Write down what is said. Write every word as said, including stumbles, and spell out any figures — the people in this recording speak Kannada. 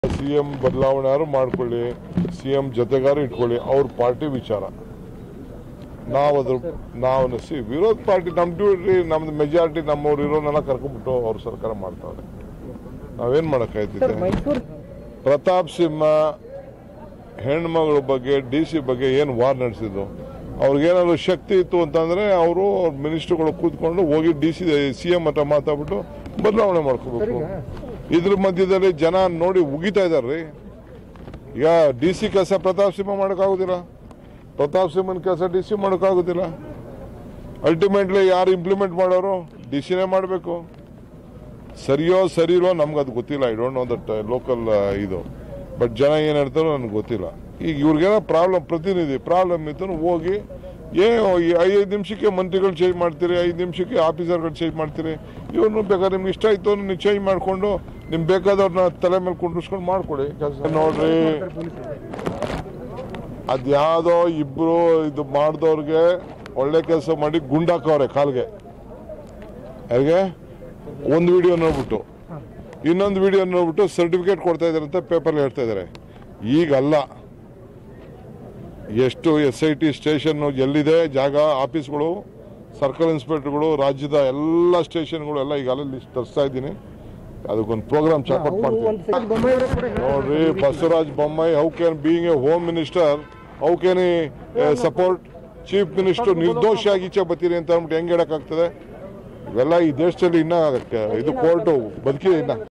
ಸಿಎಂ ಬದಲಾವಣೆ ಮಾಡ್ಕೊಳ್ಳಿ, ಸಿಎಂ ಜೊತೆಗಾರ ಇಟ್ಕೊಳ್ಳಿ, ಅವ್ರ ಪಾರ್ಟಿ ವಿಚಾರ. ನಾವು ಅದ್ರ ನಾವು ಸಿ ವಿರೋಧ ಪಾರ್ಟಿ ನಮ್ಮ ಡ್ಯೂಟಿ, ನಮ್ದು ಮೆಜಾರಿಟಿ ನಮ್ಮವ್ರು ಇರೋನೆಲ್ಲ ಕರ್ಕೊಂಡ್ಬಿಟ್ಟು ಅವ್ರ ಸರ್ಕಾರ ಮಾಡ್ತಾವ್ರೆ. ನಾವೇನ್ ಮಾಡಕ್ಕಾಯ್ತಿದೆ? ಪ್ರತಾಪ್ ಸಿಂಹ ಹೆಣ್ಮಗಳ ಬಗ್ಗೆ ಡಿ ಸಿ ಬಗ್ಗೆ ಏನು ವಾರ್ ನಡೆಸಿದ್ರು, ಅವ್ರಿಗೇನಾದ್ರು ಶಕ್ತಿ ಇತ್ತು ಅಂತಂದ್ರೆ ಅವರು ಅವ್ರ ಮಿನಿಸ್ಟರ್ಗಳು ಕೂತ್ಕೊಂಡು ಹೋಗಿ ಡಿ ಸಿ ಸಿ ಎಂ ಹತ್ರ ಮಾತಾಡ್ಬಿಟ್ಟು ಬದಲಾವಣೆ ಮಾಡ್ಕೋಬೇಕು. ಇದ್ರ ಮಧ್ಯದಲ್ಲಿ ಜನ ನೋಡಿ ಉಗಿತಾ ಇದಾರ್ರಿ. ಈಗ ಡಿ ಸಿ ಕೆಲಸ ಪ್ರತಾಪ್ ಸಿಂಹ ಮಾಡೋಕ್ಕಾಗೋದಿಲ್ಲ, ಪ್ರತಾಪ್ ಸಿಂಹನ ಕೆಲಸ ಡಿ ಸಿ ಮಾಡೋಕ್ಕಾಗೋದಿಲ್ಲ. ಅಲ್ಟಿಮೇಟ್ಲಿ ಯಾರು ಇಂಪ್ಲಿಮೆಂಟ್ ಮಾಡೋರು ಡಿ ಸಿನೇ ಮಾಡಬೇಕು. ಸರಿಯೋ ಸರಿಯೋ ನಮ್ಗೆ ಅದು ಗೊತ್ತಿಲ್ಲ. I don't know that local ಇದು, ಬಟ್ ಜನ ಏನು ಹೇಳ್ತಾರೋ ನನಗೆ ಗೊತ್ತಿಲ್ಲ. ಈಗ ಇವ್ರಿಗೇನೋ ಪ್ರಾಬ್ಲಮ್, ಪ್ರತಿನಿಧಿ ಪ್ರಾಬ್ಲಮ್ ಇತ್ತು, ಹೋಗಿ ಏ ಐದು ನಿಮಿಷಕ್ಕೆ ಮಂತ್ರಿಗಳು ಚೇಂಜ್ ಮಾಡ್ತೀರಿ, ಐದು ನಿಮಿಷಕ್ಕೆ ಆಫೀಸರ್ಗಳು ಚೇಂಜ್ ಮಾಡ್ತೀರಿ. ಇವ್ರನ್ನು ಬೇಕಾದ್ರೆ ನಿಮ್ಗೆ ಇಷ್ಟ ಆಯ್ತು ನೀವು ಚೇಂಜ್ ಮಾಡಿಕೊಂಡು ನಿಮ್ಗೆ ಬೇಕಾದವ್ರನ್ನ ತಲೆ ಮೇಲೆ ಕುಂಡ್ರಿಸ್ಕೊಂಡು ಮಾಡ್ಕೊಡಿ ಕೆಲಸ. ನೋಡ್ರಿ, ಅದ್ಯಾವುದೋ ಇಬ್ರು ಇದು ಮಾಡಿದವ್ರಿಗೆ ಒಳ್ಳೆ ಕೆಲಸ ಮಾಡಿ ಗುಂಡಾಕವ್ರೆ ಕಾಲ್ಗೆ. ಯಾರಿಗೆ? ಒಂದು ವಿಡಿಯೋ ನೋಡ್ಬಿಟ್ಟು ಇನ್ನೊಂದು ವಿಡಿಯೋ ನೋಡ್ಬಿಟ್ಟು ಸರ್ಟಿಫಿಕೇಟ್ ಕೊಡ್ತಾ ಇದಾರೆ ಅಂತ ಪೇಪರ್ ಹೇಳ್ತಾ ಇದಾರೆ. ಈಗಲ್ಲ, ಎಷ್ಟು ಎಸ್ ಐ ಟಿ ಸ್ಟೇಷನ್ ಎಲ್ಲಿದೆ ಜಾಗ, ಆಫೀಸ್ಗಳು, ಸರ್ಕಲ್ ಇನ್ಸ್ಪೆಕ್ಟರ್ಗಳು, ರಾಜ್ಯದ ಎಲ್ಲ ಸ್ಟೇಷನ್ಗಳು ಎಲ್ಲ ಈಗ ಅಲ್ಲಿ ಲಿಸ್ಟ್ ತರಿಸ್ತಾ ಇದ್ದೀನಿ. ಅದಕ್ಕೊಂದು ಪ್ರೋಗ್ರಾಮ್ ಚಾಕಪ್ ಮಾಡ್ತೀನಿ. ನೋಡ್ರಿ, Basavaraj Bommai how can being a home minister how can ಈ ಸಪೋರ್ಟ್ ಚೀಫ್ ಮಿನಿಸ್ಟರ್ ನಿರ್ದೋಷಿಯಾಗಿ ಈಚೆ ಬರ್ತೀರಿ ಅಂತ ಅಂದ್ಬಿಟ್ಟು ಹೆಂಗೆ ಹೇಳಕ್ಕಾಗ್ತದೆ? ಇವೆಲ್ಲ ಈ ದೇಶದಲ್ಲಿ ಇನ್ನ ಇದು ಕೋರ್ಟು ಬದುಕಿದೆ ಇನ್ನ.